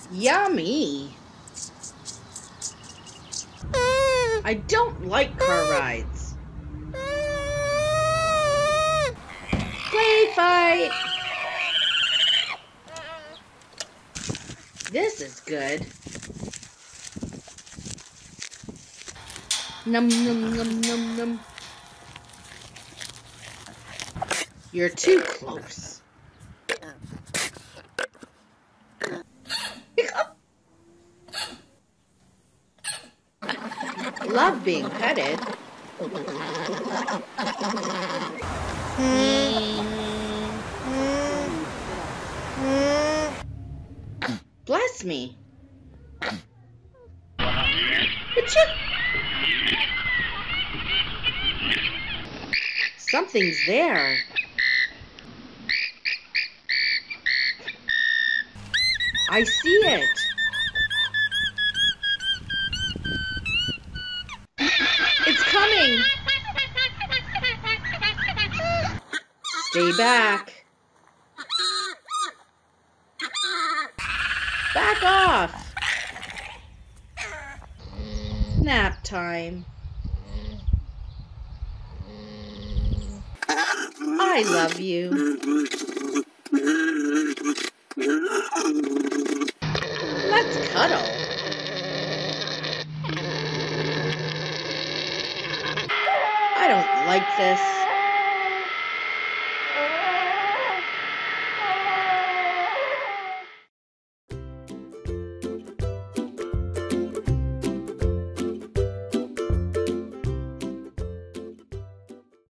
Yummy! I don't like car rides. Play fight! This is good. Num num num num num. You're too close. Love being petted. Bless me. Achoo! Something's there. I see it. It's coming. Stay back. Back off. Nap time. I love you.